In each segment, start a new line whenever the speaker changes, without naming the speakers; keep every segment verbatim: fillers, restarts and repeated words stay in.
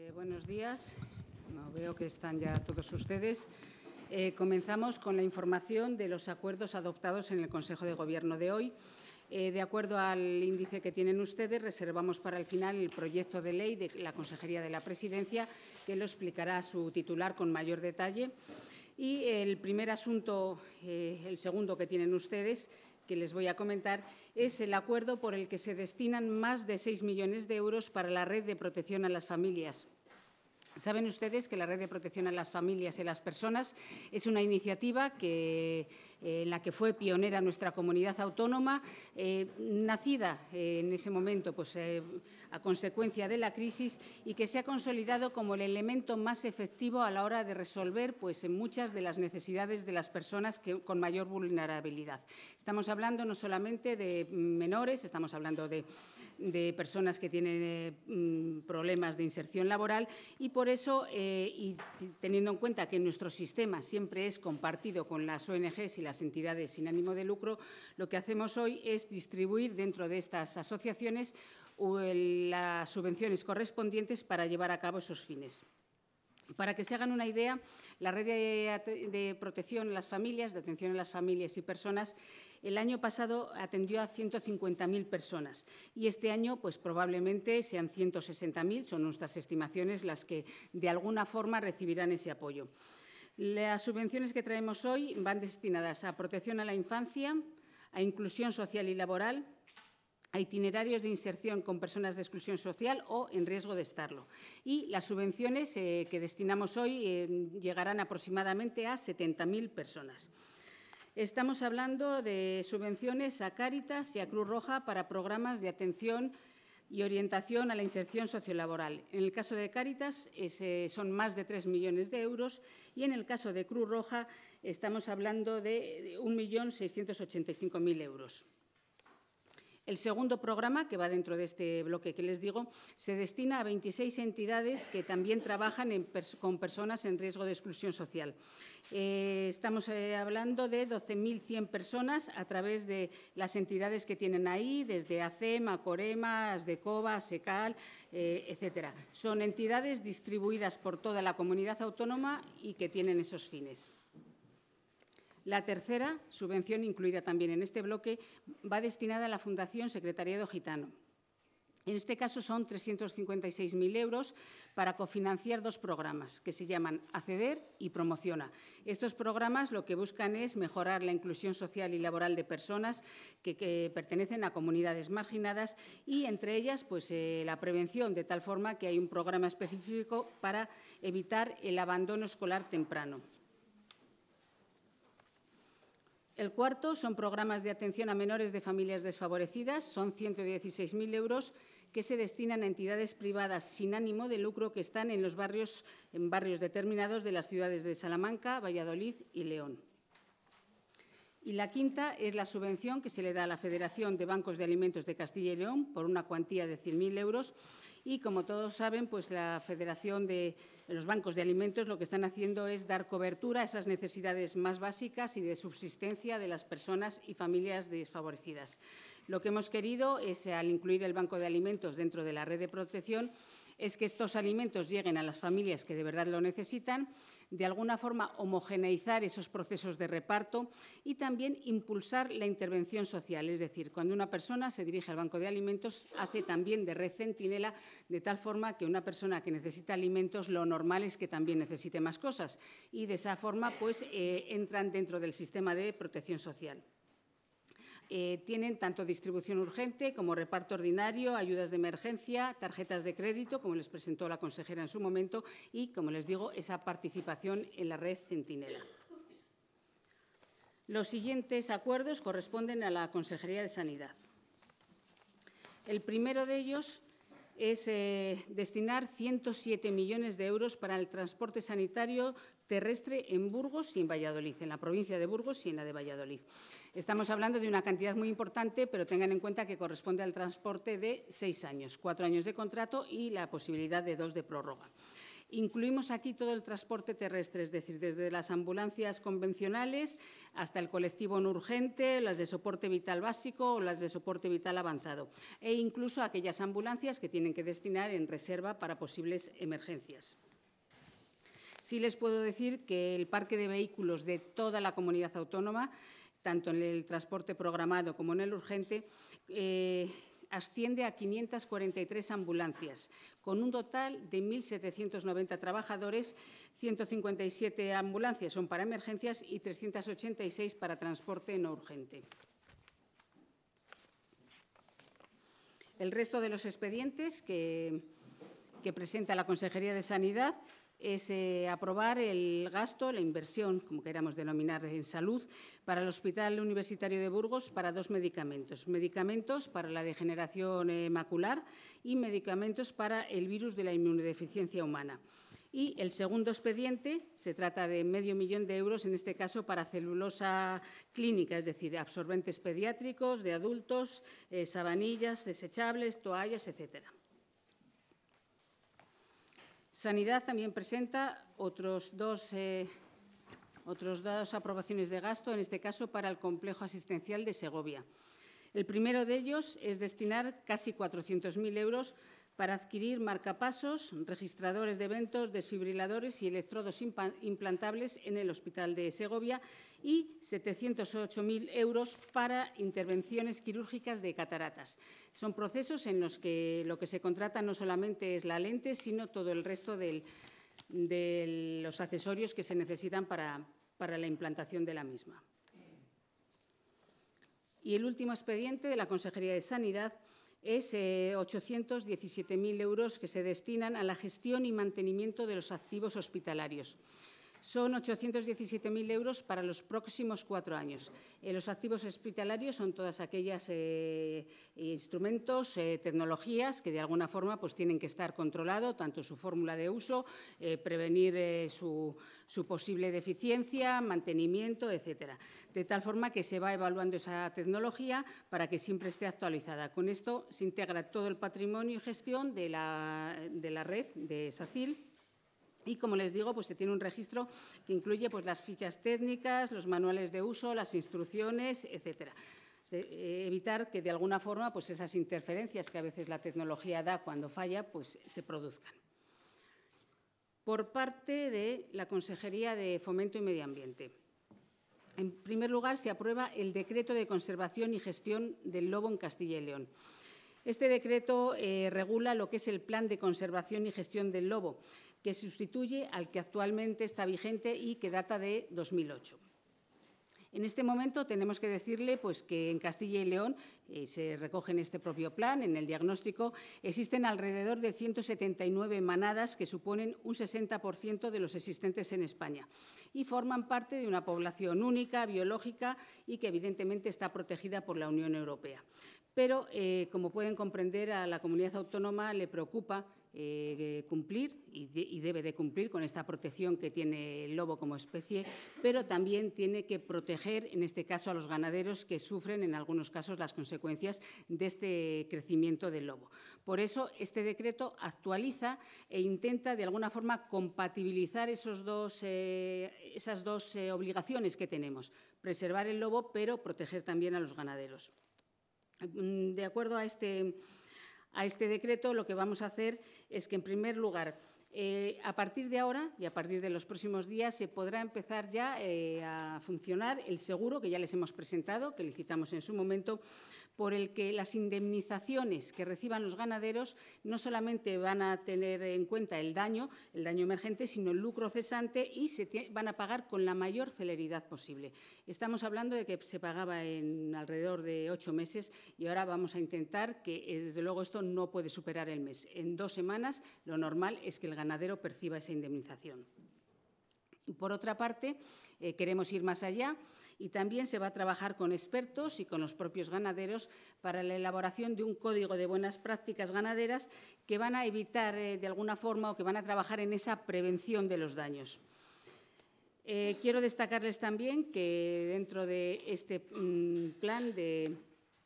Eh, buenos días. No, veo que están ya todos ustedes. Eh, comenzamos con la información de los acuerdos adoptados en el Consejo de Gobierno de hoy. Eh, de acuerdo al índice que tienen ustedes, reservamos para el final el proyecto de ley de la Consejería de la Presidencia, que lo explicará su titular con mayor detalle. Y el primer asunto, eh, el segundo que tienen ustedes, que les voy a comentar, es el acuerdo por el que se destinan más de seis millones de euros para la red de protección a las familias. Saben ustedes que la Red de Protección a las Familias y a las Personas es una iniciativa que, eh, en la que fue pionera nuestra comunidad autónoma, eh, nacida eh, en ese momento pues, eh, a consecuencia de la crisis y que se ha consolidado como el elemento más efectivo a la hora de resolver pues, en muchas de las necesidades de las personas que, con mayor vulnerabilidad. Estamos hablando no solamente de menores, estamos hablando de, de personas que tienen eh, problemas de inserción laboral y por eso, eh, y teniendo en cuenta que nuestro sistema siempre es compartido con las O N Ges y las entidades sin ánimo de lucro, lo que hacemos hoy es distribuir dentro de estas asociaciones las subvenciones correspondientes para llevar a cabo esos fines. Para que se hagan una idea, la red de, de protección a las familias, de atención a las familias y personas, el año pasado atendió a ciento cincuenta mil personas y este año pues, probablemente sean ciento sesenta mil, son nuestras estimaciones las que de alguna forma recibirán ese apoyo. Las subvenciones que traemos hoy van destinadas a protección a la infancia, a inclusión social y laboral, a itinerarios de inserción con personas de exclusión social o en riesgo de estarlo. Y las subvenciones eh, que destinamos hoy eh, llegarán aproximadamente a setenta mil personas. Estamos hablando de subvenciones a Cáritas y a Cruz Roja para programas de atención y orientación a la inserción sociolaboral. En el caso de Cáritas es, eh, son más de tres millones de euros y en el caso de Cruz Roja estamos hablando de un millón seiscientos ochenta y cinco mil euros. El segundo programa, que va dentro de este bloque que les digo, se destina a veintiséis entidades que también trabajan en pers con personas en riesgo de exclusión social. Eh, estamos eh, hablando de doce mil cien personas a través de las entidades que tienen ahí, desde ACEM, Acorema, Asdecoba, ASECAL, eh, etcétera. Son entidades distribuidas por toda la comunidad autónoma y que tienen esos fines. La tercera subvención, incluida también en este bloque, va destinada a la Fundación Secretariado Gitano. En este caso son trescientos cincuenta y seis mil euros para cofinanciar dos programas que se llaman Acceder y Promociona. Estos programas lo que buscan es mejorar la inclusión social y laboral de personas que, que pertenecen a comunidades marginadas y, entre ellas, pues, eh, la prevención, de tal forma que hay un programa específico para evitar el abandono escolar temprano. El cuarto son programas de atención a menores de familias desfavorecidas, son ciento dieciséis mil euros que se destinan a entidades privadas sin ánimo de lucro que están en los barrios, en barrios determinados de las ciudades de Salamanca, Valladolid y León. Y la quinta es la subvención que se le da a la Federación de Bancos de Alimentos de Castilla y León por una cuantía de cien mil euros. Y, como todos saben, pues la Federación de los Bancos de Alimentos lo que están haciendo es dar cobertura a esas necesidades más básicas y de subsistencia de las personas y familias desfavorecidas. Lo que hemos querido es, al incluir el Banco de Alimentos dentro de la red de protección, es que estos alimentos lleguen a las familias que de verdad lo necesitan, de alguna forma homogeneizar esos procesos de reparto y también impulsar la intervención social. Es decir, cuando una persona se dirige al Banco de Alimentos, hace también de red centinela, de tal forma que una persona que necesita alimentos, lo normal es que también necesite más cosas y de esa forma pues, eh, entran dentro del sistema de protección social. Eh, tienen tanto distribución urgente como reparto ordinario, ayudas de emergencia, tarjetas de crédito, como les presentó la consejera en su momento, y, como les digo, esa participación en la red centinela. Los siguientes acuerdos corresponden a la Consejería de Sanidad. El primero de ellos es eh, destinar ciento siete millones de euros para el transporte sanitario terrestre en Burgos y en Valladolid, en la provincia de Burgos y en la de Valladolid. Estamos hablando de una cantidad muy importante, pero tengan en cuenta que corresponde al transporte de seis años, cuatro años de contrato y la posibilidad de dos de prórroga. Incluimos aquí todo el transporte terrestre, es decir, desde las ambulancias convencionales hasta el colectivo no urgente, las de soporte vital básico o las de soporte vital avanzado, e incluso aquellas ambulancias que tienen que destinar en reserva para posibles emergencias. Sí les puedo decir que el parque de vehículos de toda la comunidad autónoma, tanto en el transporte programado como en el urgente, eh, asciende a quinientas cuarenta y tres ambulancias, con un total de mil setecientos noventa trabajadores, ciento cincuenta y siete ambulancias son para emergencias y trescientas ochenta y seis para transporte no urgente. El resto de los expedientes que, que presenta la Consejería de Sanidad es eh, aprobar el gasto, la inversión, como queramos denominar, en salud, para el Hospital Universitario de Burgos para dos medicamentos. Medicamentos para la degeneración eh, macular y medicamentos para el virus de la inmunodeficiencia humana. Y el segundo expediente se trata de medio millón de euros, en este caso para celulosa clínica, es decir, absorbentes pediátricos, de adultos, eh, sabanillas desechables, toallas, etcétera. Sanidad también presenta otros dos, eh, otros dos aprobaciones de gasto, en este caso para el complejo asistencial de Segovia. El primero de ellos es destinar casi cuatrocientos mil euros para adquirir marcapasos, registradores de eventos, desfibriladores y electrodos implantables en el Hospital de Segovia y setecientos ocho mil euros para intervenciones quirúrgicas de cataratas. Son procesos en los que lo que se contrata no solamente es la lente, sino todo el resto del, de los accesorios que se necesitan para, para la implantación de la misma. Y el último expediente de la Consejería de Sanidad es eh, ochocientos diecisiete mil euros que se destinan a la gestión y mantenimiento de los activos hospitalarios. Son ochocientos diecisiete mil euros para los próximos cuatro años. Eh, los activos hospitalarios son todas aquellas eh, instrumentos, eh, tecnologías que de alguna forma pues, tienen que estar controlados, tanto su fórmula de uso, eh, prevenir eh, su, su posible deficiencia, mantenimiento, etcétera. De tal forma que se va evaluando esa tecnología para que siempre esté actualizada. Con esto se integra todo el patrimonio y gestión de la, de la red de SACIL. Y, como les digo, pues se tiene un registro que incluye pues, las fichas técnicas, los manuales de uso, las instrucciones, etcétera. Eh, evitar que, de alguna forma, pues esas interferencias que a veces la tecnología da cuando falla, pues se produzcan. Por parte de la Consejería de Fomento y Medio Ambiente. En primer lugar, se aprueba el Decreto de Conservación y Gestión del Lobo en Castilla y León. Este decreto eh, regula lo que es el Plan de Conservación y Gestión del Lobo, que sustituye al que actualmente está vigente y que data de dos mil ocho. En este momento tenemos que decirle pues, que en Castilla y León, eh, se recoge en este propio plan, en el diagnóstico, existen alrededor de ciento setenta y nueve manadas que suponen un sesenta por ciento de los existentes en España y forman parte de una población única, biológica y que evidentemente está protegida por la Unión Europea. Pero, eh, como pueden comprender, a la comunidad autónoma le preocupa Eh, cumplir y, de, y debe de cumplir con esta protección que tiene el lobo como especie, pero también tiene que proteger, en este caso, a los ganaderos que sufren, en algunos casos, las consecuencias de este crecimiento del lobo. Por eso, este decreto actualiza e intenta, de alguna forma, compatibilizar esos dos, eh, esas dos eh, obligaciones que tenemos, preservar el lobo, pero proteger también a los ganaderos. De acuerdo a este A este decreto, lo que vamos a hacer es que, en primer lugar, eh, a partir de ahora y a partir de los próximos días se podrá empezar ya eh, a funcionar el seguro que ya les hemos presentado, que licitamos en su momento, por el que las indemnizaciones que reciban los ganaderos no solamente van a tener en cuenta el daño, el daño emergente, sino el lucro cesante y se van a pagar con la mayor celeridad posible. Estamos hablando de que se pagaba en alrededor de ocho meses y ahora vamos a intentar que, desde luego, esto no puede superar el mes. En dos semanas lo normal es que el ganadero perciba esa indemnización. Por otra parte, eh, queremos ir más allá y también se va a trabajar con expertos y con los propios ganaderos para la elaboración de un código de buenas prácticas ganaderas que van a evitar, eh, de alguna forma, o que van a trabajar en esa prevención de los daños. Eh, quiero destacarles también que dentro de este mm, plan de,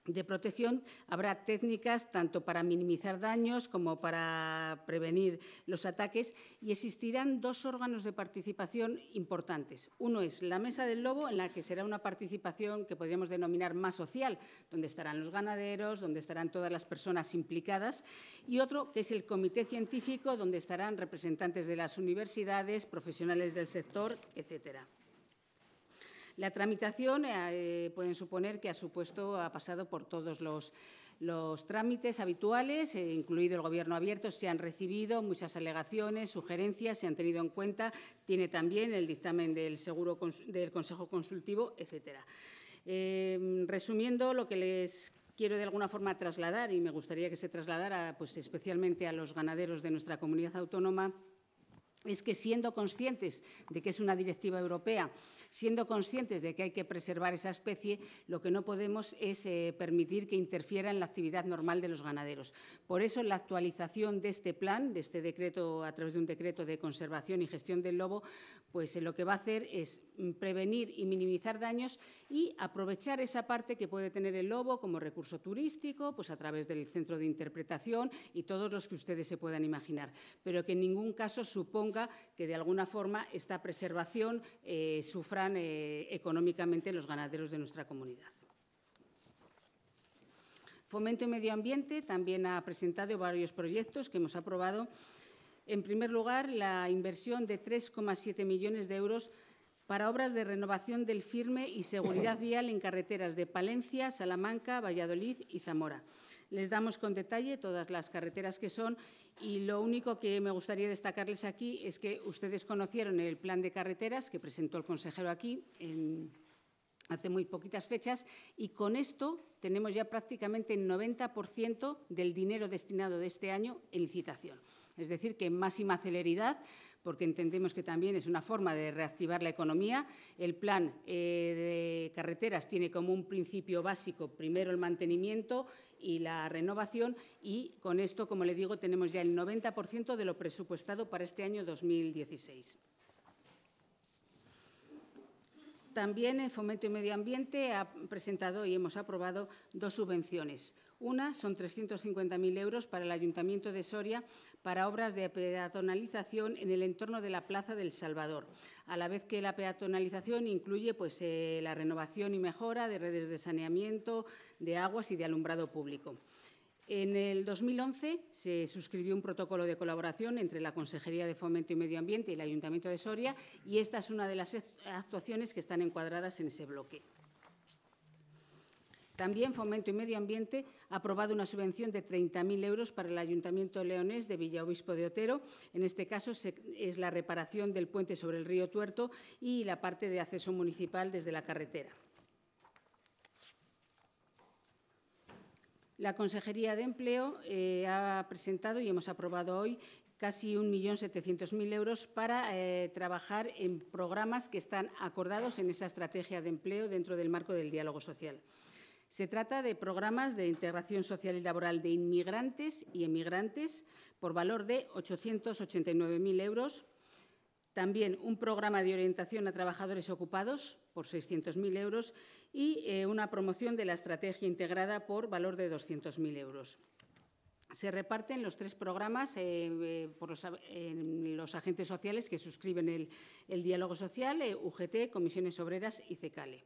de protección, habrá técnicas tanto para minimizar daños como para prevenir los ataques y existirán dos órganos de participación importantes. Uno es la Mesa del Lobo, en la que será una participación que podríamos denominar más social, donde estarán los ganaderos, donde estarán todas las personas implicadas, y otro que es el Comité Científico, donde estarán representantes de las universidades, profesionales del sector, etcétera. La tramitación, eh, pueden suponer que ha supuesto, ha pasado por todos los, los trámites habituales, eh, incluido el Gobierno abierto, se han recibido muchas alegaciones, sugerencias, se han tenido en cuenta, tiene también el dictamen del, seguro, del Consejo Consultivo, etcétera. Eh, resumiendo, lo que les quiero de alguna forma trasladar, y me gustaría que se trasladara pues, especialmente a los ganaderos de nuestra comunidad autónoma, es que siendo conscientes de que es una directiva europea, siendo conscientes de que hay que preservar esa especie, lo que no podemos es eh, permitir que interfiera en la actividad normal de los ganaderos. Por eso, la actualización de este plan, de este decreto, a través de un decreto de conservación y gestión del lobo, pues eh, lo que va a hacer es prevenir y minimizar daños y aprovechar esa parte que puede tener el lobo como recurso turístico, pues a través del centro de interpretación y todos los que ustedes se puedan imaginar, pero que en ningún caso suponga que de alguna forma esta preservación eh, sufran eh, económicamente los ganaderos de nuestra comunidad. Fomento y Medio Ambiente también ha presentado varios proyectos que hemos aprobado. En primer lugar, la inversión de tres coma siete millones de euros para obras de renovación del firme y seguridad vial en carreteras de Palencia, Salamanca, Valladolid y Zamora. Les damos con detalle todas las carreteras que son y lo único que me gustaría destacarles aquí es que ustedes conocieron el plan de carreteras que presentó el consejero aquí en, hace muy poquitas fechas y con esto tenemos ya prácticamente el noventa por ciento del dinero destinado de este año en licitación. Es decir, que en máxima celeridad, porque entendemos que también es una forma de reactivar la economía. El plan eh, de carreteras tiene como un principio básico, primero el mantenimiento y la renovación, y con esto, como le digo, tenemos ya el noventa por ciento de lo presupuestado para este año dos mil dieciséis. También en Fomento y Medio Ambiente ha presentado y hemos aprobado dos subvenciones. Una son trescientos cincuenta mil euros para el Ayuntamiento de Soria para obras de peatonalización en el entorno de la Plaza del Salvador, a la vez que la peatonalización incluye pues, eh, la renovación y mejora de redes de saneamiento, de aguas y de alumbrado público. En el dos mil once se suscribió un protocolo de colaboración entre la Consejería de Fomento y Medio Ambiente y el Ayuntamiento de Soria y esta es una de las actuaciones que están encuadradas en ese bloque. También Fomento y Medio Ambiente ha aprobado una subvención de treinta mil euros para el Ayuntamiento leonés de Villaobispo de Otero. En este caso es la reparación del puente sobre el río Tuerto y la parte de acceso municipal desde la carretera. La Consejería de Empleo eh, ha presentado y hemos aprobado hoy casi un millón setecientos mil euros para eh, trabajar en programas que están acordados en esa estrategia de empleo dentro del marco del diálogo social. Se trata de programas de integración social y laboral de inmigrantes y emigrantes por valor de ochocientos ochenta y nueve mil euros. También un programa de orientación a trabajadores ocupados por seiscientos mil euros y eh, una promoción de la estrategia integrada por valor de doscientos mil euros. Se reparten los tres programas eh, eh, por los, eh, los agentes sociales que suscriben el, el diálogo social, eh, U G T, Comisiones Obreras y CECALE.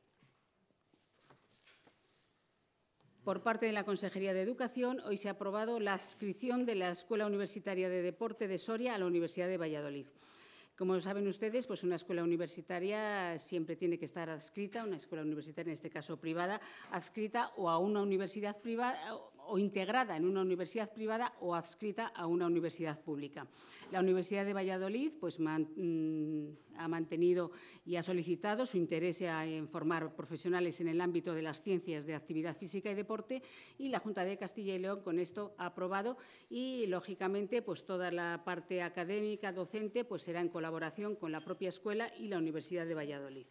Por parte de la Consejería de Educación, hoy se ha aprobado la adscripción de la Escuela Universitaria de Deporte de Soria a la Universidad de Valladolid. Como saben ustedes, pues una escuela universitaria siempre tiene que estar adscrita, una escuela universitaria, en este caso privada, adscrita o a una universidad privada o integrada en una universidad privada o adscrita a una universidad pública. La Universidad de Valladolid pues, man, mmm, ha mantenido y ha solicitado su interés en formar profesionales en el ámbito de las ciencias de actividad física y deporte y la Junta de Castilla y León con esto ha aprobado y, lógicamente, pues, toda la parte académica, docente, pues, será en colaboración con la propia escuela y la Universidad de Valladolid.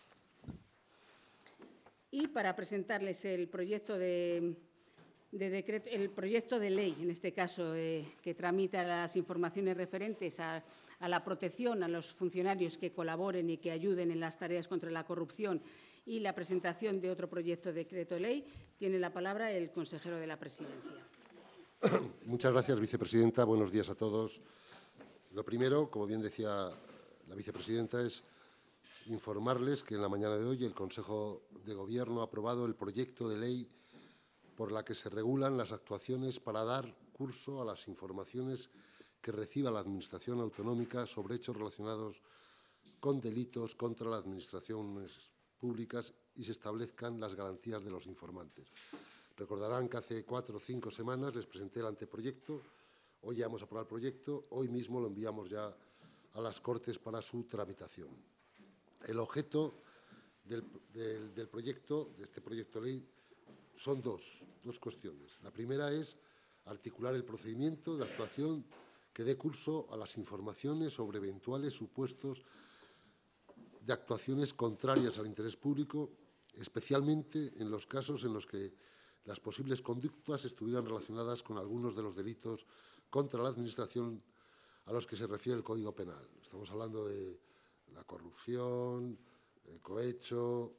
Y para presentarles el proyecto de... De decreto, el proyecto de ley, en este caso, eh, que tramita las informaciones referentes a, a la protección a los funcionarios que colaboren y que ayuden en las tareas contra la corrupción y la presentación de otro proyecto de decreto ley. Tiene la palabra el consejero de la Presidencia.
Muchas gracias, vicepresidenta. Buenos días a todos. Lo primero, como bien decía la vicepresidenta, es informarles que en la mañana de hoy el Consejo de Gobierno ha aprobado el proyecto de ley por la que se regulan las actuaciones para dar curso a las informaciones que reciba la Administración autonómica sobre hechos relacionados con delitos contra las administraciones públicas y se establezcan las garantías de los informantes. Recordarán que hace cuatro o cinco semanas les presenté el anteproyecto. Hoy ya hemos aprobado el proyecto. Hoy mismo lo enviamos ya a las Cortes para su tramitación. El objeto del, del, del proyecto, de este proyecto de ley, son dos, dos cuestiones. La primera es articular el procedimiento de actuación que dé curso a las informaciones sobre eventuales supuestos de actuaciones contrarias al interés público, especialmente en los casos en los que las posibles conductas estuvieran relacionadas con algunos de los delitos contra la Administración a los que se refiere el Código Penal. Estamos hablando de la corrupción, el cohecho.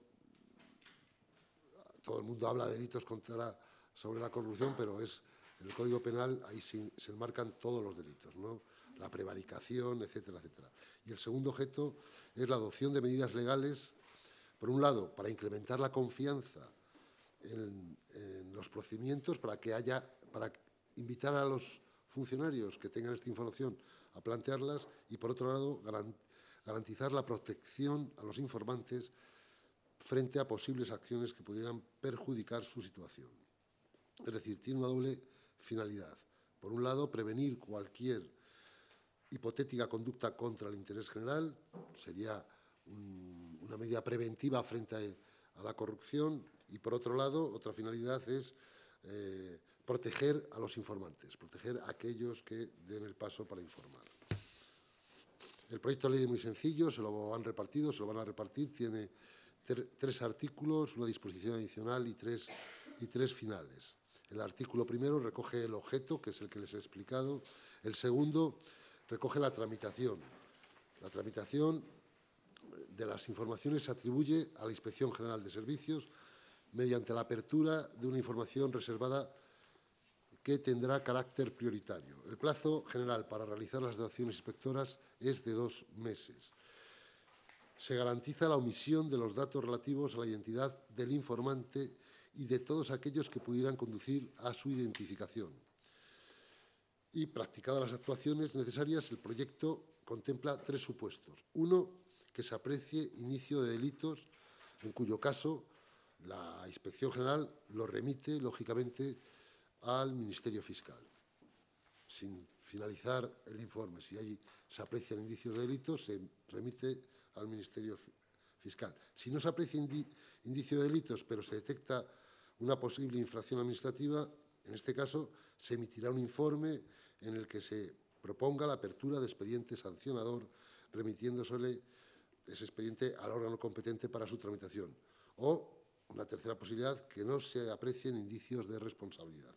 Todo el mundo habla de delitos contra, sobre la corrupción, pero es en el Código Penal, ahí sí, se enmarcan todos los delitos, ¿no? La prevaricación, etcétera, etcétera. Y el segundo objeto es la adopción de medidas legales, por un lado, para incrementar la confianza en, en los procedimientos, para que haya, para invitar a los funcionarios que tengan esta información a plantearlas, y por otro lado, garantizar la protección a los informantes frente a posibles acciones que pudieran perjudicar su situación. Es decir, tiene una doble finalidad. Por un lado, prevenir cualquier hipotética conducta contra el interés general, sería un, una medida preventiva frente a, a la corrupción, y por otro lado, otra finalidad es eh, proteger a los informantes, proteger a aquellos que den el paso para informar. El proyecto de ley es muy sencillo, se lo han repartido, se lo van a repartir, tiene tres artículos, una disposición adicional y tres, y tres finales. El artículo primero recoge el objeto, que es el que les he explicado. El segundo recoge la tramitación. La tramitación de las informaciones se atribuye a la Inspección General de Servicios mediante la apertura de una información reservada que tendrá carácter prioritario. El plazo general para realizar las acciones inspectoras es de dos meses. Se garantiza la omisión de los datos relativos a la identidad del informante y de todos aquellos que pudieran conducir a su identificación. Y, practicadas las actuaciones necesarias, el proyecto contempla tres supuestos. Uno, que se aprecie inicio de delitos, en cuyo caso la Inspección General lo remite, lógicamente, al Ministerio Fiscal. Sin finalizar el informe, si hay, se aprecian indicios de delitos, se remite al Ministerio Fiscal. Si no se aprecia indi, indicio de delitos, pero se detecta una posible infracción administrativa, en este caso se emitirá un informe en el que se proponga la apertura de expediente sancionador, remitiéndosele ese expediente al órgano competente para su tramitación. O, una tercera posibilidad, que no se aprecien indicios de responsabilidad.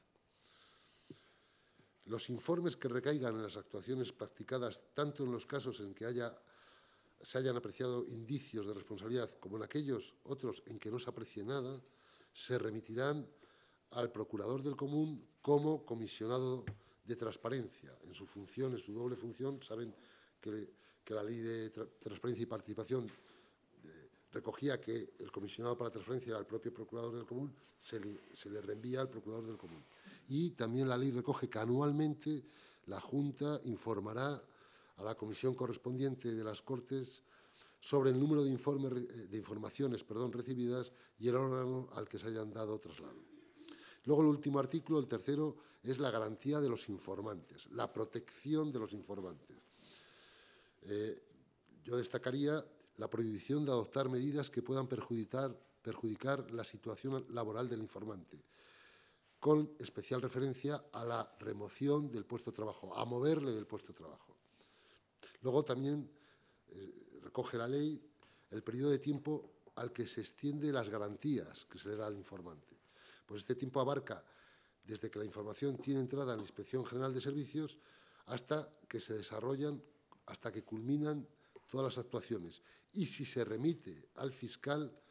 Los informes que recaigan en las actuaciones practicadas, tanto en los casos en que haya, se hayan apreciado indicios de responsabilidad como en aquellos otros en que no se aprecie nada, se remitirán al Procurador del Común como comisionado de transparencia. En su función, en su doble función, saben que, que la Ley de tra Transparencia y Participación eh, recogía que el comisionado para la transparencia era el propio Procurador del Común, se le, se le reenvía al Procurador del Común. Y también la ley recoge que anualmente la Junta informará a la comisión correspondiente de las Cortes sobre el número de, informes, de informaciones perdón, recibidas y el órgano al que se hayan dado traslado. Luego, el último artículo, el tercero, es la garantía de los informantes, la protección de los informantes. Eh, yo destacaría la prohibición de adoptar medidas que puedan perjudicar, perjudicar la situación laboral del informante, con especial referencia a la remoción del puesto de trabajo, a moverle del puesto de trabajo. Luego también eh, recoge la ley el periodo de tiempo al que se extiende las garantías que se le da al informante. Pues este tiempo abarca desde que la información tiene entrada en la Inspección General de Servicios hasta que se desarrollan, hasta que culminan todas las actuaciones. Y si se remite al fiscal,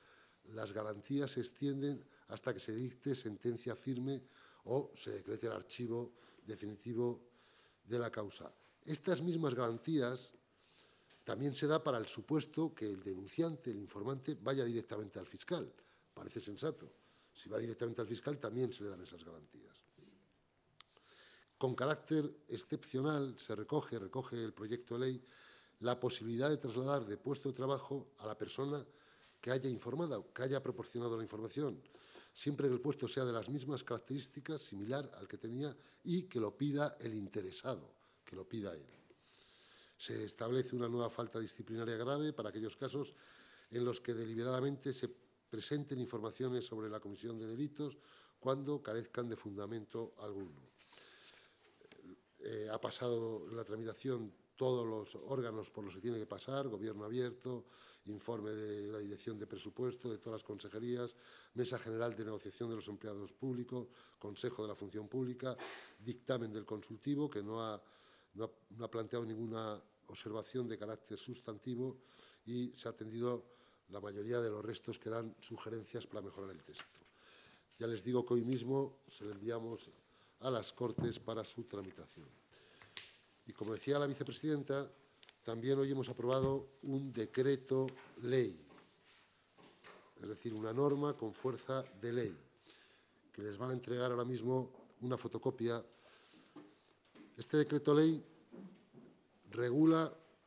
las garantías se extienden hasta que se dicte sentencia firme o se decrete el archivo definitivo de la causa. Estas mismas garantías también se da para el supuesto que el denunciante, el informante, vaya directamente al fiscal. Parece sensato. Si va directamente al fiscal, también se le dan esas garantías. Con carácter excepcional se recoge, recoge el proyecto de ley, la posibilidad de trasladar de puesto de trabajo a la persona que haya informado, que haya proporcionado la información, siempre que el puesto sea de las mismas características, similar al que tenía, y que lo pida el interesado, que lo pida él. Se establece una nueva falta disciplinaria grave para aquellos casos en los que deliberadamente se presenten informaciones sobre la comisión de delitos cuando carezcan de fundamento alguno. Eh, ha pasado en la tramitación todos los órganos por los que tiene que pasar, Gobierno abierto, informe de la Dirección de Presupuesto, de todas las consejerías, Mesa General de Negociación de los Empleados Públicos, Consejo de la Función Pública, dictamen del consultivo, que no ha, no ha, no ha planteado ninguna observación de carácter sustantivo y se ha atendido la mayoría de los restos que dan sugerencias para mejorar el texto. Ya les digo que hoy mismo se lo enviamos a las Cortes para su tramitación. Y como decía la vicepresidenta, también hoy hemos aprobado un decreto ley, es decir, una norma con fuerza de ley, que les van a entregar ahora mismo una fotocopia. Este decreto ley regula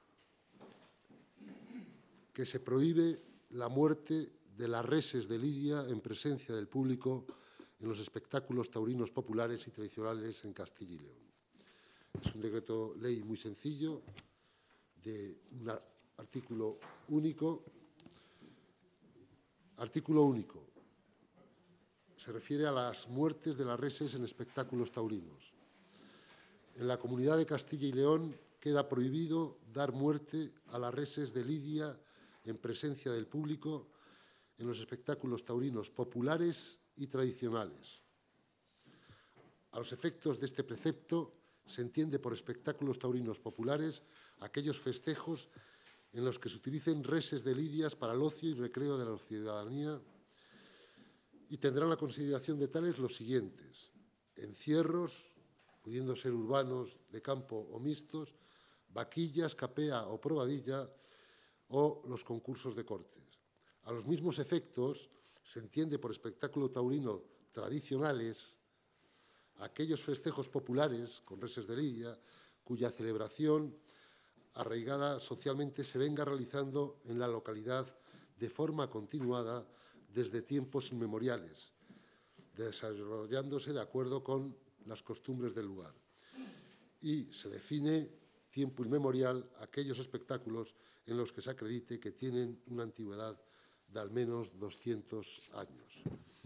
que se prohíbe la muerte de las reses de lidia en presencia del público en los espectáculos taurinos populares y tradicionales en Castilla y León. Es un decreto ley muy sencillo, de un artículo único. Artículo único. Se refiere a las muertes de las reses en espectáculos taurinos. En la Comunidad de Castilla y León queda prohibido dar muerte a las reses de lidia en presencia del público en los espectáculos taurinos populares y tradicionales. A los efectos de este precepto se entiende por espectáculos taurinos populares aquellos festejos en los que se utilicen reses de lidias para el ocio y recreo de la ciudadanía y tendrán la consideración de tales los siguientes: encierros, pudiendo ser urbanos, de campo o mixtos, vaquillas, capea o probadilla o los concursos de cortes. A los mismos efectos se entiende por espectáculo taurino tradicionales aquellos festejos populares con reses de lidia cuya celebración arraigada socialmente se venga realizando en la localidad de forma continuada desde tiempos inmemoriales, desarrollándose de acuerdo con las costumbres del lugar. Y se define tiempo inmemorial aquellos espectáculos en los que se acredite que tienen una antigüedad de al menos doscientos años.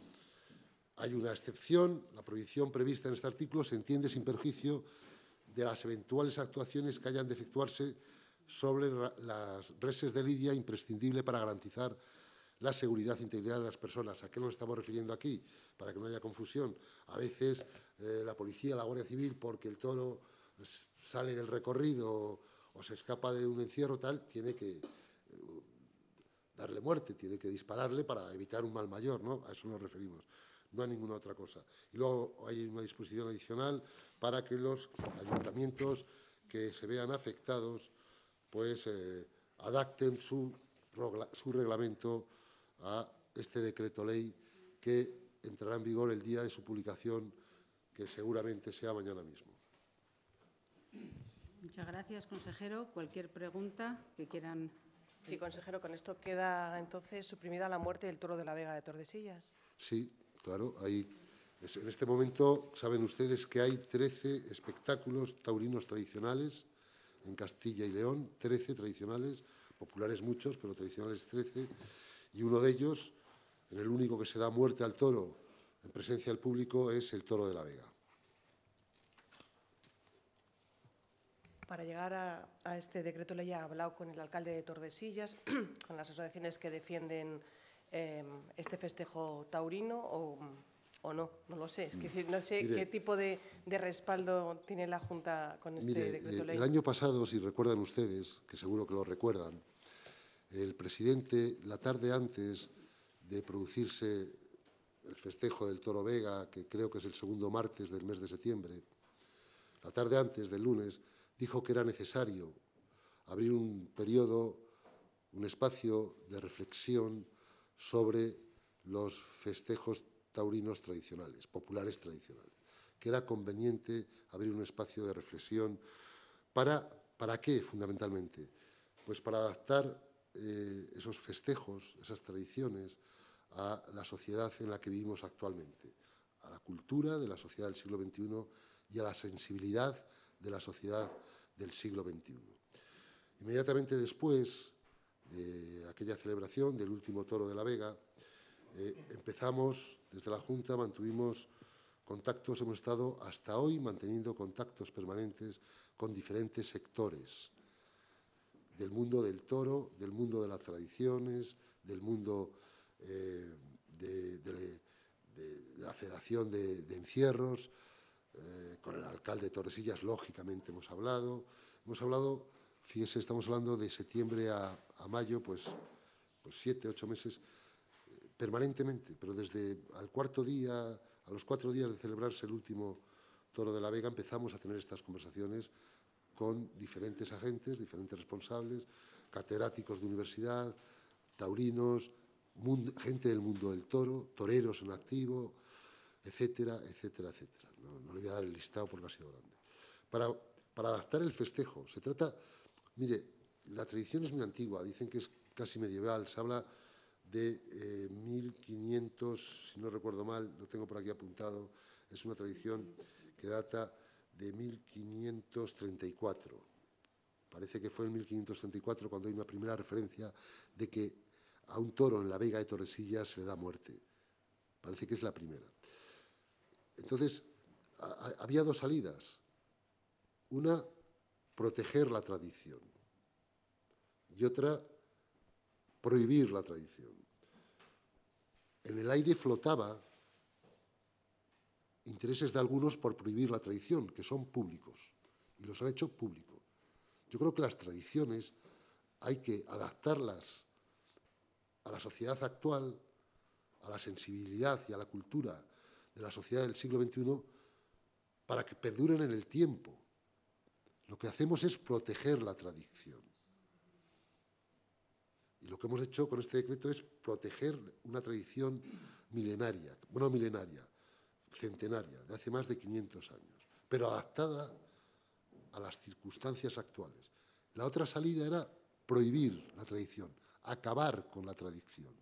Hay una excepción. La prohibición prevista en este artículo se entiende sin perjuicio de las eventuales actuaciones que hayan de efectuarse sobre las reses de lidia imprescindible para garantizar la seguridad e integridad de las personas. ¿A qué nos estamos refiriendo aquí? Para que no haya confusión. A veces eh, la policía, la Guardia Civil, porque el toro sale del recorrido o, o se escapa de un encierro tal, tiene que eh, darle muerte, tiene que dispararle para evitar un mal mayor, ¿no? A eso nos referimos, no a ninguna otra cosa. Y luego hay una disposición adicional para que los ayuntamientos que se vean afectados pues eh, adapten su, su reglamento a este decreto ley que entrará en vigor el día de su publicación, que seguramente sea mañana mismo.
Muchas gracias, consejero. Cualquier pregunta que quieran.
Sí, consejero, con esto queda entonces suprimida la muerte del toro de la Vega de Tordesillas.
Sí, claro. Hay, en este momento saben ustedes que hay trece espectáculos taurinos tradicionales en Castilla y León, trece tradicionales, populares muchos, pero tradicionales trece, y uno de ellos, en el único que se da muerte al toro en presencia del público, es el toro de la Vega.
Para llegar a, a este decreto ley ha hablado con el alcalde de Tordesillas, con las asociaciones que defienden eh, este festejo taurino o, o no, no lo sé. Es decir, no sé Mire, qué tipo de, de respaldo tiene la Junta con este
mire,
decreto ley.
El año pasado, si recuerdan ustedes, que seguro que lo recuerdan, el presidente, la tarde antes de producirse el festejo del Toro Vega, que creo que es el segundo martes del mes de septiembre, la tarde antes del lunes, dijo que era necesario abrir un periodo, un espacio de reflexión sobre los festejos taurinos tradicionales, populares tradicionales, que era conveniente abrir un espacio de reflexión. ¿Para, para qué, fundamentalmente? Pues para adaptar eh, esos festejos, esas tradiciones, a la sociedad en la que vivimos actualmente, a la cultura de la sociedad del siglo veintiuno y a la sensibilidad de la sociedad del siglo veintiuno. Inmediatamente después de aquella celebración del último toro de la Vega, eh, empezamos, desde la Junta, mantuvimos contactos, hemos estado hasta hoy manteniendo contactos permanentes con diferentes sectores del mundo del toro, del mundo de las tradiciones, del mundo eh, de, de, de, de la Federación de, de Encierros, eh, con el alcalde de Tordesillas, lógicamente hemos hablado. Hemos hablado, fíjese, estamos hablando de septiembre a, a mayo, pues, pues siete, ocho meses, eh, permanentemente, pero desde al cuarto día, a los cuatro días de celebrarse el último Toro de la Vega, empezamos a tener estas conversaciones con diferentes agentes, diferentes responsables, catedráticos de universidad, taurinos, mundo, gente del mundo del toro, toreros en activo, etcétera, etcétera, etcétera. No, no le voy a dar el listado porque ha sido grande. Para, para adaptar el festejo, se trata, mire, la tradición es muy antigua, dicen que es casi medieval, se habla de eh, mil quinientos, si no recuerdo mal, lo tengo por aquí apuntado, es una tradición que data de mil quinientos treinta y cuatro. Parece que fue en mil quinientos treinta y cuatro cuando hay una primera referencia de que a un toro en la Vega de Tordesillas se le da muerte. Parece que es la primera. Entonces, a, a, había dos salidas. Una, proteger la tradición. Y otra, prohibir la tradición. En el aire flotaba intereses de algunos por prohibir la tradición, que son públicos, y los han hecho público. Yo creo que las tradiciones hay que adaptarlas a la sociedad actual, a la sensibilidad y a la cultura de la sociedad del siglo veintiuno, para que perduren en el tiempo. Lo que hacemos es proteger la tradición. Y lo que hemos hecho con este decreto es proteger una tradición milenaria, bueno, milenaria, centenaria, de hace más de quinientos años, pero adaptada a las circunstancias actuales. La otra salida era prohibir la tradición, acabar con la tradición.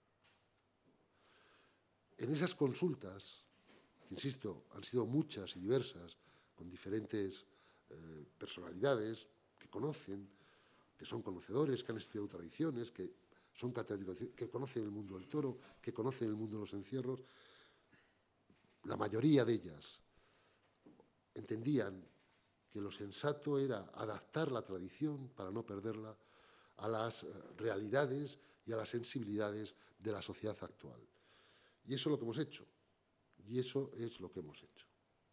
En esas consultas, que insisto, han sido muchas y diversas, con diferentes eh, personalidades que conocen, que son conocedores, que han estudiado tradiciones, que son catedráticos, que conocen el mundo del toro, que conocen el mundo de los encierros, la mayoría de ellas entendían que lo sensato era adaptar la tradición para no perderla a las realidades y a las sensibilidades de la sociedad actual. Y eso es lo que hemos hecho. Y eso es lo que hemos hecho.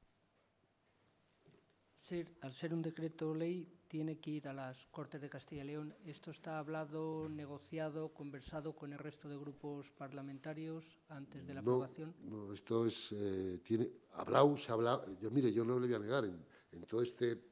Ser, al ser un decreto ley, tiene que ir a las Cortes de Castilla y León. ¿Esto está hablado, negociado, conversado con el resto de grupos parlamentarios antes de la
no,
aprobación?
No, esto es, eh, tiene, hablado, se ha hablado, yo, mire, yo no le voy a negar, en, en todo este eh,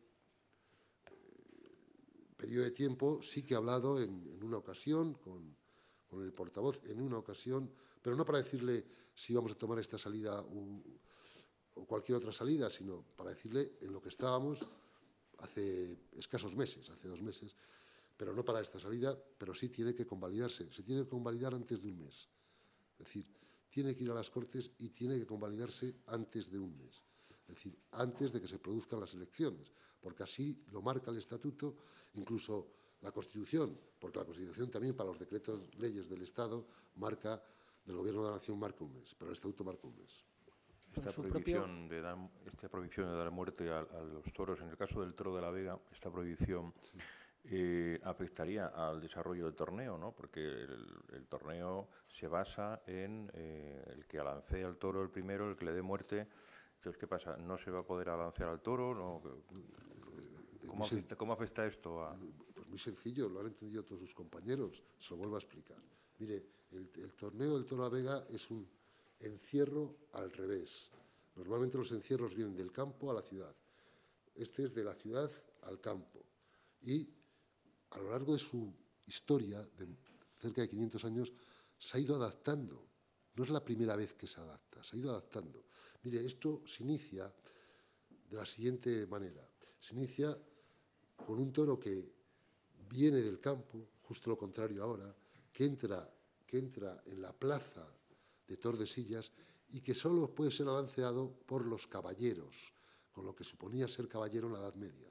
periodo de tiempo sí que he hablado en, en una ocasión con, con el portavoz, en una ocasión, pero no para decirle si vamos a tomar esta salida un, o cualquier otra salida, sino para decirle en lo que estábamos hace escasos meses, hace dos meses, pero no para esta salida, pero sí tiene que convalidarse. Se tiene que convalidar antes de un mes. Es decir, tiene que ir a las Cortes y tiene que convalidarse antes de un mes. Es decir, antes de que se produzcan las elecciones, porque así lo marca el Estatuto, incluso la Constitución, porque la Constitución también para los decretos leyes del Estado marca, del Gobierno de la Nación marca un mes, pero el Estatuto marca un mes.
Esta prohibición, de dar, esta prohibición de dar muerte a, a los toros, en el caso del Toro de la Vega, esta prohibición eh, afectaría al desarrollo del torneo, ¿no? Porque el, el torneo se basa en eh, el que alancee al toro el primero, el que le dé muerte. Entonces, ¿qué pasa? ¿No se va a poder alancear al toro? ¿No? ¿Cómo, afecta, ¿Cómo afecta esto a...?
Pues muy sencillo, lo han entendido todos sus compañeros, se lo vuelvo a explicar. Mire, el, el torneo del Toro de la Vega es un encierro al revés. Normalmente los encierros vienen del campo a la ciudad. Este es de la ciudad al campo. Y a lo largo de su historia, de cerca de quinientos años, se ha ido adaptando. No es la primera vez que se adapta, se ha ido adaptando. Mire, esto se inicia de la siguiente manera. Se inicia con un toro que viene del campo, justo lo contrario ahora, que entra, que entra en la plaza de Tordesillas y que solo puede ser alanceado por los caballeros, con lo que suponía ser caballero en la Edad Media.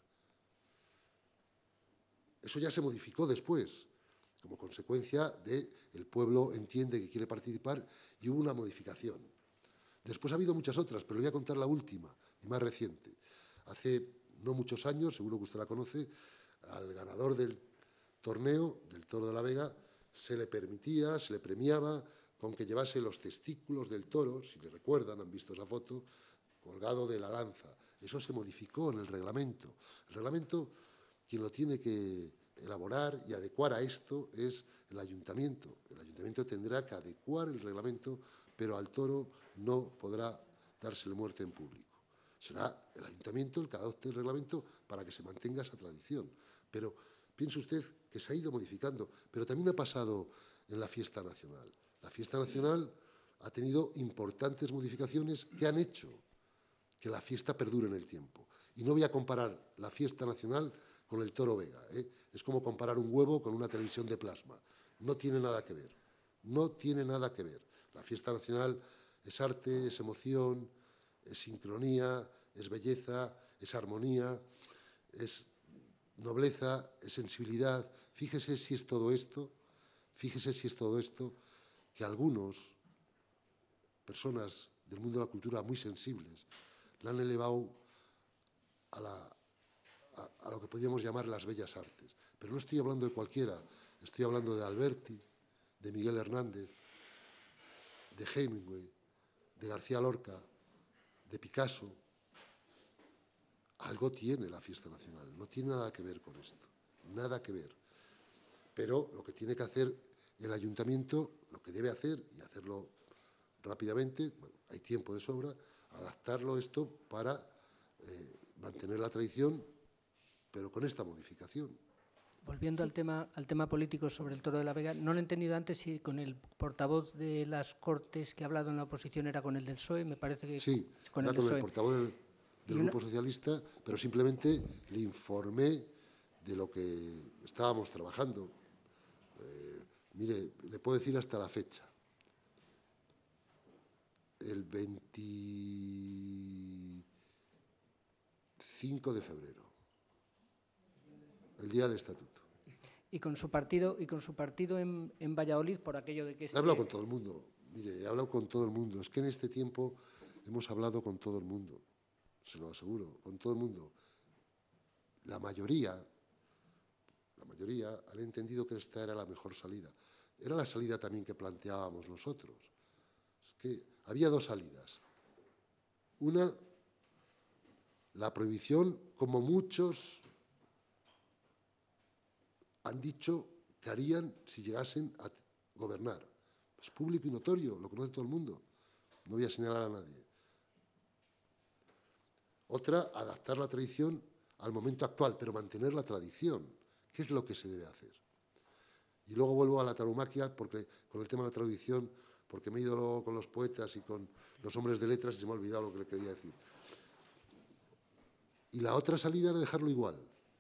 Eso ya se modificó después, como consecuencia de el pueblo entiende que quiere participar y hubo una modificación. Después ha habido muchas otras, pero le voy a contar la última y más reciente. Hace no muchos años, seguro que usted la conoce, al ganador del torneo, del Toro de la Vega, se le permitía, se le premiaba con que llevase los testículos del toro, si le recuerdan, han visto esa foto, colgado de la lanza. Eso se modificó en el reglamento. El reglamento, quien lo tiene que elaborar y adecuar a esto es el ayuntamiento. El ayuntamiento tendrá que adecuar el reglamento, pero al toro no podrá dársele muerte en público. Será el ayuntamiento el que adopte el reglamento para que se mantenga esa tradición. Pero piense usted que se ha ido modificando, pero también ha pasado en la fiesta nacional. La fiesta nacional ha tenido importantes modificaciones que han hecho que la fiesta perdure en el tiempo. Y no voy a comparar la fiesta nacional con el Toro Vega, ¿eh? Es como comparar un huevo con una televisión de plasma. No tiene nada que ver, no tiene nada que ver. La fiesta nacional es arte, es emoción, es sincronía, es belleza, es armonía, es nobleza, es sensibilidad. Fíjese si es todo esto, fíjese si es todo esto que algunos, personas del mundo de la cultura muy sensibles, la han elevado a, la, a, a lo que podríamos llamar las bellas artes. Pero no estoy hablando de cualquiera, estoy hablando de Alberti, de Miguel Hernández, de Hemingway, de García Lorca, de Picasso. Algo tiene la fiesta nacional, no tiene nada que ver con esto, nada que ver. Pero lo que tiene que hacer el ayuntamiento, lo que debe hacer, y hacerlo rápidamente, bueno, hay tiempo de sobra, adaptarlo esto para eh, mantener la tradición, pero con esta modificación.
Volviendo sí. al, tema, al tema político sobre el Toro de la Vega, no lo he entendido antes si con el portavoz de las Cortes que ha hablado en la oposición era con el del P S O E, me parece que
sí,
con
era
el,
con
del
el portavoz del, del Grupo una... Socialista, pero simplemente le informé de lo que estábamos trabajando. Eh, mire, le puedo decir hasta la fecha. El veinticinco de febrero, el día del estatuto.
Y con su partido, y con su partido en, en Valladolid, por aquello de que... Este...
He hablado con todo el mundo, mire, he hablado con todo el mundo. Es que en este tiempo hemos hablado con todo el mundo, se lo aseguro, con todo el mundo. La mayoría, la mayoría han entendido que esta era la mejor salida. Era la salida también que planteábamos nosotros. Es que había dos salidas. Una, la prohibición, como muchos han dicho que harían si llegasen a gobernar. Es público y notorio, lo conoce todo el mundo. No voy a señalar a nadie. Otra, adaptar la tradición al momento actual, pero mantener la tradición. ¿Qué es lo que se debe hacer? Y luego vuelvo a la tauromaquia, porque con el tema de la tradición, porque me he ido con los poetas y con los hombres de letras y se me ha olvidado lo que le quería decir. Y la otra salida era dejarlo igual.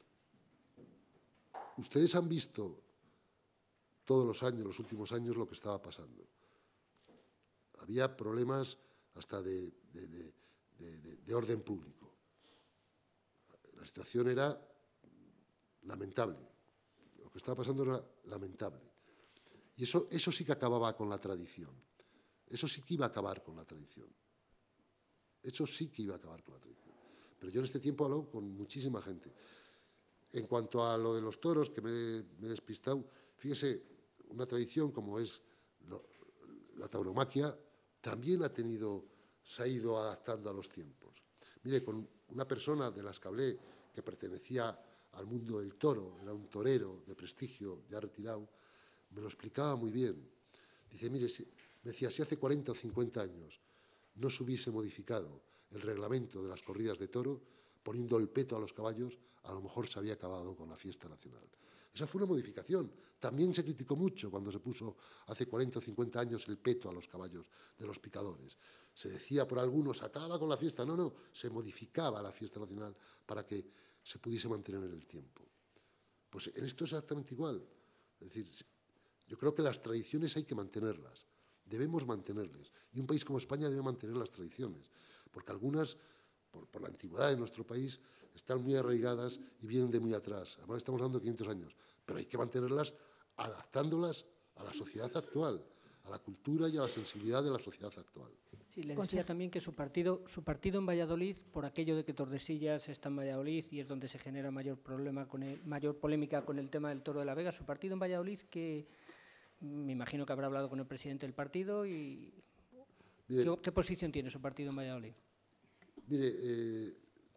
Ustedes han visto todos los años, los últimos años, lo que estaba pasando. Había problemas hasta de, de, de, de, de orden público. La situación era lamentable. Lo que estaba pasando era lamentable. Y eso, eso sí que acababa con la tradición. Eso sí que iba a acabar con la tradición. Eso sí que iba a acabar con la tradición. Pero yo en este tiempo he hablado con muchísima gente. En cuanto a lo de los toros, que me, me he despistado, fíjese, una tradición como es lo, la tauromaquia también ha tenido, se ha ido adaptando a los tiempos. Mire, con una persona de las que hablé que pertenecía al mundo del toro, era un torero de prestigio, ya retirado, me lo explicaba muy bien. Dice, mire, si, me decía, si hace cuarenta o cincuenta años no se hubiese modificado el reglamento de las corridas de toro, poniendo el peto a los caballos, a lo mejor se había acabado con la fiesta nacional. Esa fue una modificación. También se criticó mucho cuando se puso hace cuarenta o cincuenta años el peto a los caballos de los picadores. Se decía por algunos, acaba con la fiesta. No, no, se modificaba la fiesta nacional para que se pudiese mantener en el tiempo. Pues en esto es exactamente igual. Es decir, yo creo que las tradiciones hay que mantenerlas. Debemos mantenerlas. Y un país como España debe mantener las tradiciones, porque algunas, por, por la antigüedad de nuestro país, están muy arraigadas y vienen de muy atrás. Además, estamos hablando de quinientos años, pero hay que mantenerlas adaptándolas a la sociedad actual, a la cultura y a la sensibilidad de la sociedad actual.
Sí, le decía también que su partido, su partido en Valladolid, por aquello de que Tordesillas está en Valladolid y es donde se genera mayor problema con el, mayor polémica con el tema del Toro de la Vega, su partido en Valladolid, que me imagino que habrá hablado con el presidente del partido y
Mire,
¿qué, ¿qué posición tiene su partido en Valladolid?
Mire, eh,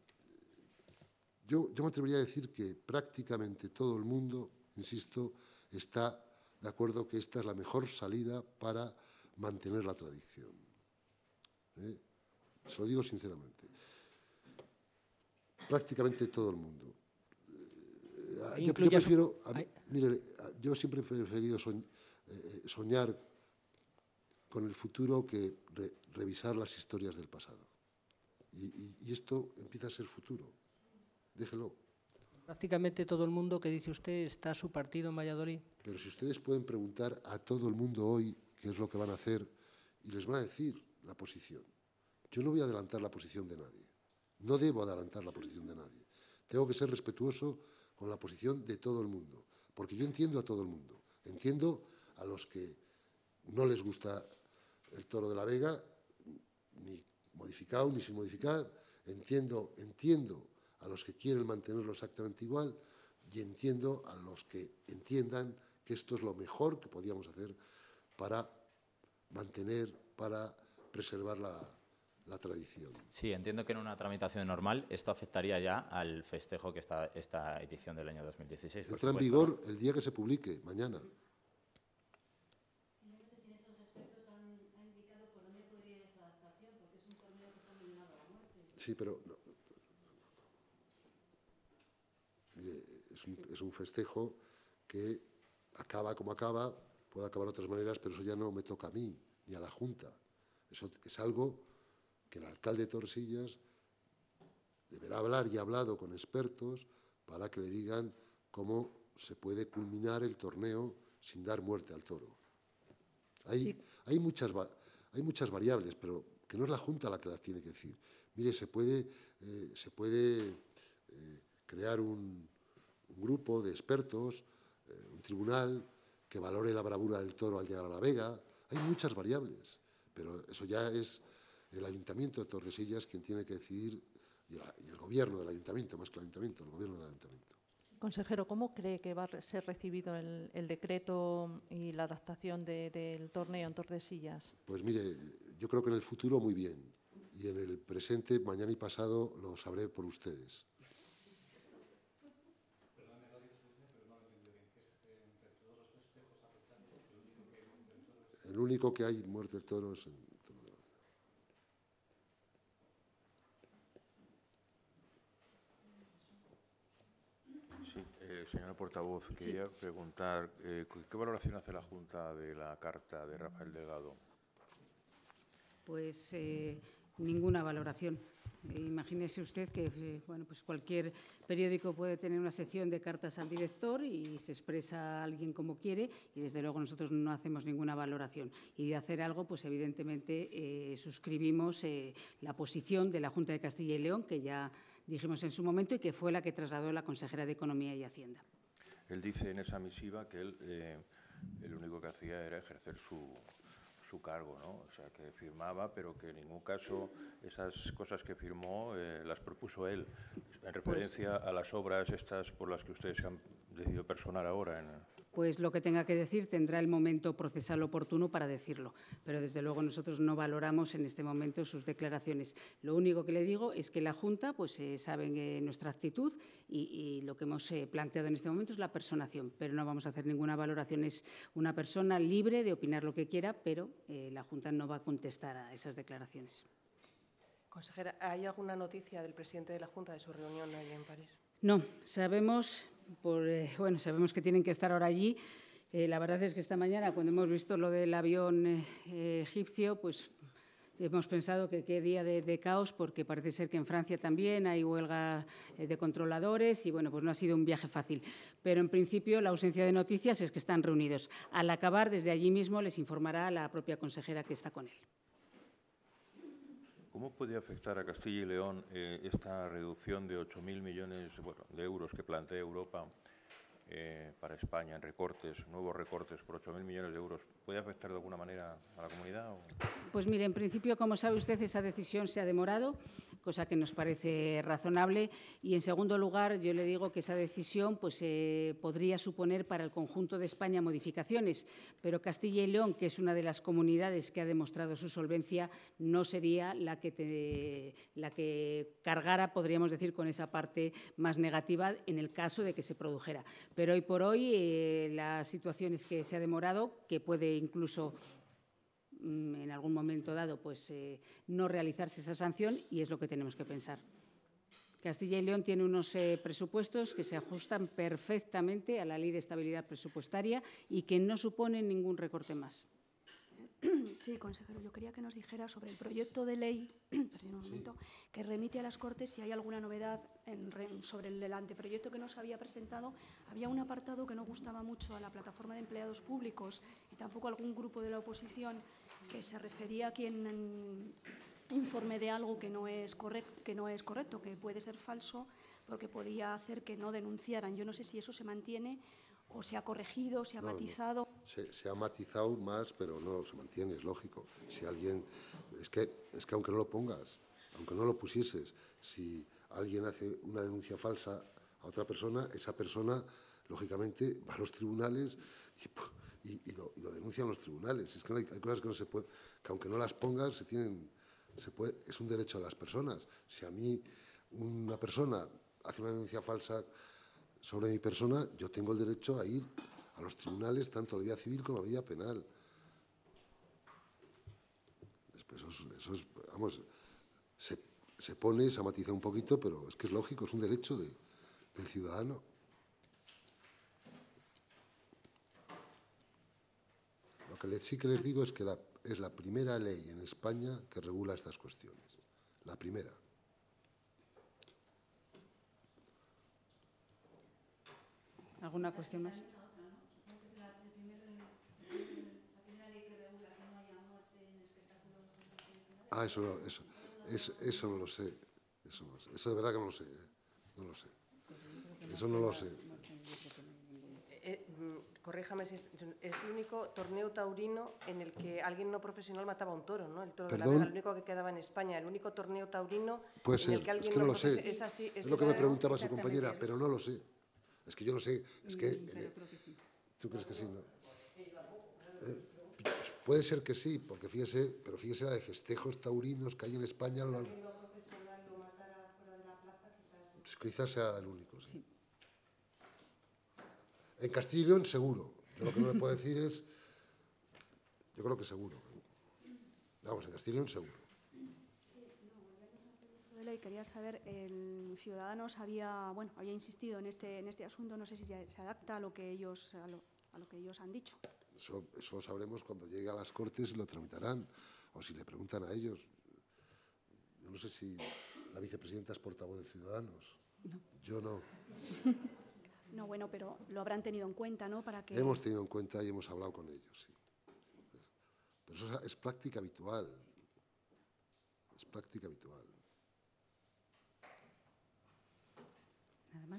yo, yo me atrevería a decir que prácticamente todo el mundo, insisto, está de acuerdo que esta es la mejor salida para mantener la tradición. ¿Eh? Se lo digo sinceramente. Prácticamente todo el mundo. Eh, yo, yo prefiero, a mí, mire, yo siempre he preferido soñ, eh, soñar con el futuro que re, revisar las historias del pasado. Y, y, y esto empieza a ser futuro. Déjelo.
Prácticamente todo el mundo, que dice usted, está su partido en Valladolid.
Pero si ustedes pueden preguntar a todo el mundo hoy qué es lo que van a hacer y les van a decir la posición. Yo no voy a adelantar la posición de nadie. No debo adelantar la posición de nadie. Tengo que ser respetuoso con la posición de todo el mundo, porque yo entiendo a todo el mundo. Entiendo a los que no les gusta el Toro de la Vega, ni modificado ni sin modificar. Entiendo, entiendo a los que quieren mantenerlo exactamente igual y entiendo a los que entiendan que esto es lo mejor que podíamos hacer para mantener, para preservar la, la tradición.
Sí, entiendo que en una tramitación normal esto afectaría ya al festejo que está esta edición del año dos mil dieciséis.
Entra en vigor el día que se publique, mañana. Sí, pero no. Mire, es un, es un festejo que acaba como acaba, puede acabar de otras maneras, pero eso ya no me toca a mí, ni a la Junta. Eso es algo que el alcalde de Tordesillas deberá hablar y ha hablado con expertos para que le digan cómo se puede culminar el torneo sin dar muerte al toro. Hay, sí. hay, muchas, hay muchas variables, pero que no es la Junta la que las tiene que decir. Mire, se puede, eh, se puede eh, crear un, un grupo de expertos, eh, un tribunal que valore la bravura del toro al llegar a la Vega. Hay muchas variables, pero eso ya es el Ayuntamiento de Tordesillas quien tiene que decidir, y, la, y el Gobierno del Ayuntamiento, más que el Ayuntamiento, el Gobierno del Ayuntamiento.
Consejero, ¿cómo cree que va a ser recibido el, el decreto y la adaptación de, del torneo en Tordesillas?
Pues mire, yo creo que en el futuro muy bien, y en el presente, mañana y pasado, lo sabré por ustedes. El único que hay muerte de toros en Toro de la Vega.
Sí, eh, señora portavoz, quería sí. preguntar, eh, ¿qué valoración hace la Junta de la carta de Rafael Delgado?
Pues eh, ninguna valoración. Eh, imagínese usted que eh, bueno, pues cualquier periódico puede tener una sección de cartas al director y se expresa a alguien como quiere y desde luego nosotros no hacemos ninguna valoración. Y de hacer algo, pues evidentemente eh, suscribimos eh, la posición de la Junta de Castilla y León, que ya dijimos en su momento y que fue la que trasladó la consejera de Economía y Hacienda.
Él dice en esa misiva que él eh, el único que hacía era ejercer su... su cargo, ¿no? O sea, que firmaba, pero que en ningún caso esas cosas que firmó eh, las propuso él, en referencia pues, a las obras estas por las que ustedes se han decidido personar ahora. En...
pues lo que tenga que decir tendrá el momento procesal oportuno para decirlo. Pero, desde luego, nosotros no valoramos en este momento sus declaraciones. Lo único que le digo es que la Junta pues, eh, sabe eh, nuestra actitud y, y lo que hemos eh, planteado en este momento es la personación, pero no vamos a hacer ninguna valoración. Es una persona libre de opinar lo que quiera, pero eh, la Junta no va a contestar a esas declaraciones.
Consejera, ¿hay alguna noticia del presidente de la Junta de su reunión ahí en París?
No, sabemos, por, eh, bueno, sabemos que tienen que estar ahora allí. Eh, la verdad es que esta mañana, cuando hemos visto lo del avión eh, egipcio, pues hemos pensado que qué día de, de caos, porque parece ser que en Francia también hay huelga eh, de controladores y, bueno, pues no ha sido un viaje fácil. Pero, en principio, la ausencia de noticias es que están reunidos. Al acabar, desde allí mismo les informará la propia consejera que está con él.
¿Cómo puede afectar a Castilla y León eh, esta reducción de ocho mil millones bueno, de euros que plantea Europa eh, para España en recortes, nuevos recortes por ocho mil millones de euros? ¿Puede afectar de alguna manera a la comunidad? O?
Pues mire, en principio, como sabe usted, esa decisión se ha demorado, cosa que nos parece razonable. Y, en segundo lugar, yo le digo que esa decisión pues, eh, podría suponer para el conjunto de España modificaciones, pero Castilla y León, que es una de las comunidades que ha demostrado su solvencia, no sería la que, te, la que cargara, podríamos decir, con esa parte más negativa en el caso de que se produjera. Pero hoy por hoy eh, la situación es que se ha demorado, que puede incluso en algún momento dado pues, eh, no realizarse esa sanción, y es lo que tenemos que pensar. Castilla y León tiene unos eh, presupuestos que se ajustan perfectamente a la Ley de Estabilidad Presupuestaria y que no suponen ningún recorte más.
Sí, consejero, yo quería que nos dijera sobre el proyecto de ley perdón, un momento, que remite a las Cortes si hay alguna novedad en, sobre el, el anteproyecto que nos había presentado. Había un apartado que no gustaba mucho a la plataforma de empleados públicos y tampoco a algún grupo de la oposición, que se refería a quien informe de algo que no es correcto, que no es correcto, que puede ser falso, porque podía hacer que no denunciaran. Yo no sé si eso se mantiene o se ha corregido, se ha
no,
matizado.
No. Se, se ha matizado más, pero no se mantiene, es lógico. Si alguien, es que, es que aunque no lo pongas, aunque no lo pusieses, si alguien hace una denuncia falsa a otra persona, esa persona, lógicamente, va a los tribunales y, y, y, lo, y lo denuncian los tribunales. Es que no hay, hay cosas que no se puede, que aunque no las pongas, se tienen, se puede, es un derecho de las personas. Si a mí una persona hace una denuncia falsa sobre mi persona, yo tengo el derecho a ir a los tribunales, tanto la vía civil como la vía penal. Eso es, eso es vamos, se, se pone, se matiza un poquito, pero es que es lógico, es un derecho de, del ciudadano. Lo que les, sí que les digo es que la, es la primera ley en España que regula estas cuestiones. La primera.
¿Alguna cuestión más?
Ah, eso no, eso, eso, eso no lo sé. Eso, no lo sé. Eso de verdad que no lo sé. ¿eh? No lo sé. Eso no lo sé.
Eh, corríjame si es, es el único torneo taurino en el que alguien no profesional mataba a un toro, ¿no? El toro
¿Perdón?
de la Vega, el único que quedaba en España, el único torneo taurino
Puede
en
ser,
el que alguien
es que no
no
lo sé.
Es, así, es,
es lo que me
ese,
preguntaba su compañera, pero no lo sé. Es que yo no sé. Es que, eh, ¿tú crees que sí? No? Eh, puede ser que sí, porque fíjese, pero fíjese la de festejos taurinos que hay en España. Lo, pues quizás sea el único, sí. sí. En Castilla y León, seguro. Yo lo que no le puedo decir es... Yo creo que seguro. Vamos, en Castilla y León, seguro.
Y quería saber, el Ciudadanos había, bueno, había insistido en este, en este asunto, no sé si ya se adapta a lo que ellos, a lo, a lo que ellos han dicho.
Eso, eso lo sabremos cuando llegue a las Cortes y lo tramitarán, o si le preguntan a ellos. Yo no sé si la vicepresidenta es portavoz de Ciudadanos.
No.
Yo no.
No, bueno, pero lo habrán tenido en cuenta, ¿no? Para que...
Hemos tenido en cuenta y hemos hablado con ellos, sí. Pero eso es, es práctica habitual. Es práctica habitual.
Nada más.